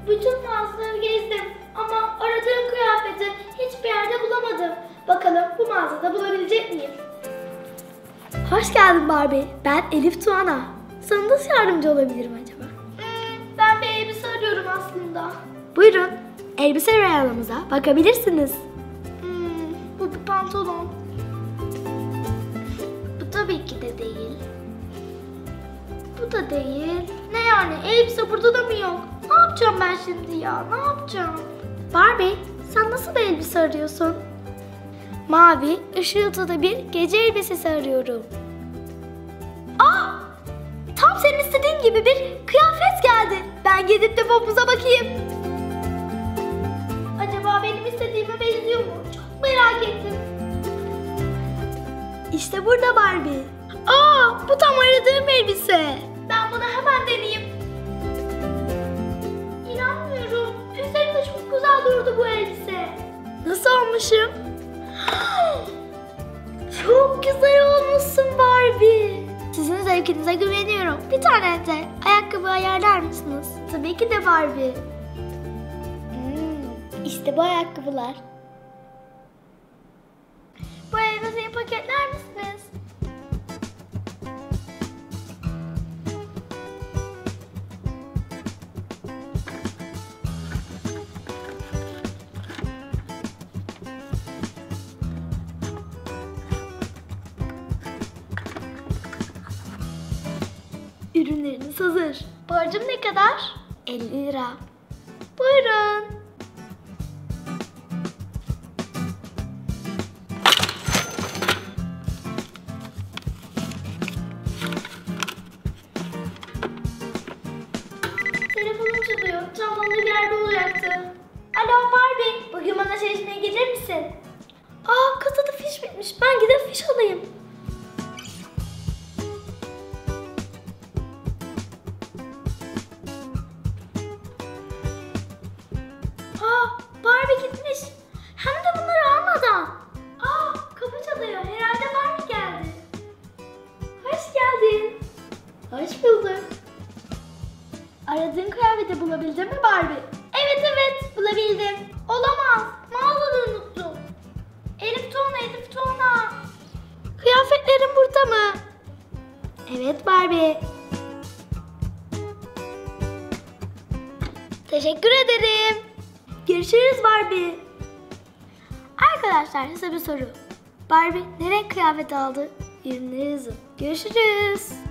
Bütün mağazaları gezdim ama aradığım kıyafeti hiçbir yerde bulamadım. Bakalım bu mağazada bulabilecek miyim? Hoş geldin Barbie. Ben Elif Tuana. Sana nasıl yardımcı olabilirim acaba? Ben bir elbise arıyorum aslında. Buyurun. Elbise reyonumuza bakabilirsiniz. Bu bir pantolon. Bu tabii ki de değil. Bu da değil. Ne yani? Elbise burada da mı yok? Ne yapacağım ben şimdi ya? Ne yapacağım? Barbie, sen nasıl bir elbise arıyorsun? Mavi, ışıltılı bir gece elbisesi arıyorum. Tam senin istediğin gibi bir kıyafet geldi. Ben gidip de pomuza bakayım. Acaba benim istediğime benziyor mu? Çok merak ettim. İşte burada Barbie. Bu tam aradığım elbise. Ben bunu hemen deneyeyim. İnanmıyorum. Üzerinde çok güzel durdu bu elbise. Nasıl olmuşum? Çok güzel olmuşsun Barbie. Sizin zevkinize güveniyorum. Bir tane de ayakkabı ayarlar mısınız? Tabii ki de Barbie. İşte bu ayakkabılar. Bu elbiseyi paketler misiniz? Ürünleriniz hazır. Borcum ne kadar? 50 lira. Buyurun. Telefonum çalıyor. Çantamda bir yerde olacaktı. Alo Barbie, bugün bana çalışmaya gelir misin? Kasada fiş bitmiş. Ben gidip fiş alayım. Barbie gitmiş. Hem de bunları almadan. Kapı çalıyor. Herhalde Barbie geldi. Hoş geldin. Hoş bulduk. Aradığın kıyafeti bulabildin mi Barbie? Evet bulabildim. Olamaz. Mağazada unuttum. Elif Tuana. Kıyafetlerim burada mı? Evet Barbie. Teşekkür ederim. Görüşürüz Barbie. Arkadaşlar size bir soru. Barbie ne renk kıyafet aldı? Ürünleri yazın. Görüşürüz.